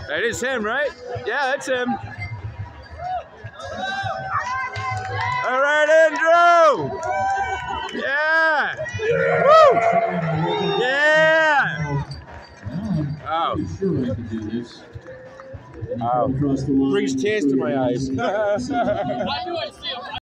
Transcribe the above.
That is him, right? Yeah, that's him. All right, Andrew. Yeah. Woo. Yeah. Oh. Sure, I could do this. Brings tears to my eyes.